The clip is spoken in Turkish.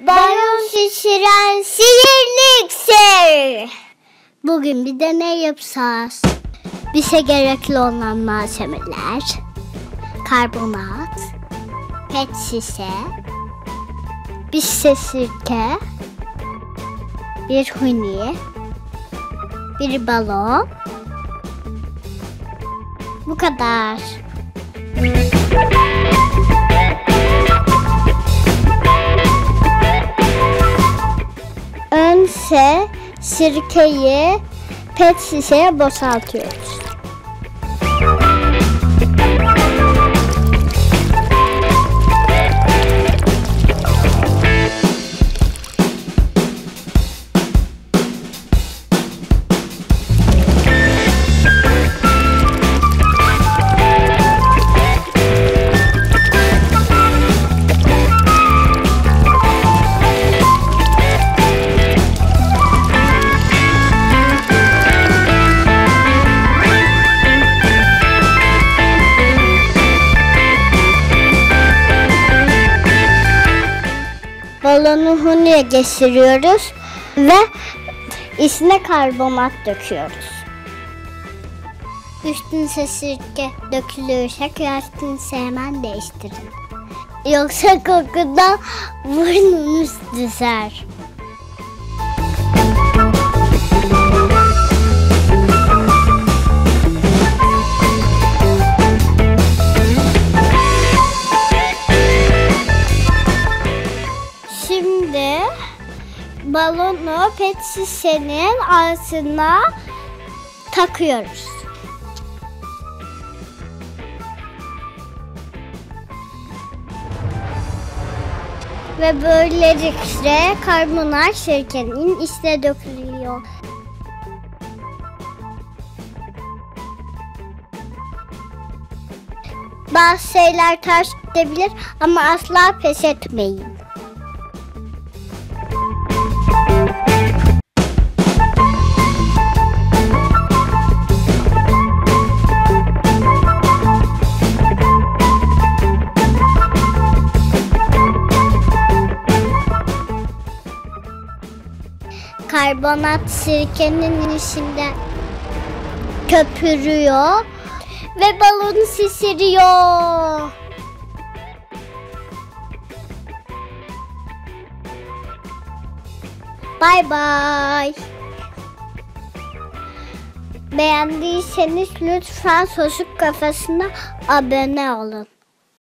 Balon şişiren sihirli iksir. Bugün bir deney yapacağız. Bize gerekli olan malzemeler: karbonat, pet şişe, bir şişe sirke, bir huni, bir balon. Bu kadar. Önce sirkeyi pet şişeye boşaltıyoruz. Balonu huniye geçiriyoruz ve içine karbonat döküyoruz. Üstüne sirke dökülürse kıyafetinizi hemen değiştirin. Yoksa kokudan burnunuz düşer. Şimdi balonu pet şişenin ağzına takıyoruz. Ve böylelikle karbonat sirkenin içine dökülüyor. Bazı şeyler ters gidebilir ama asla pes etmeyin. Karbonat sirkenin içinde köpürüyor ve balonu şişiriyor. Bye bye. Beğendiyseniz lütfen Çocuk Kafası'na abone olun.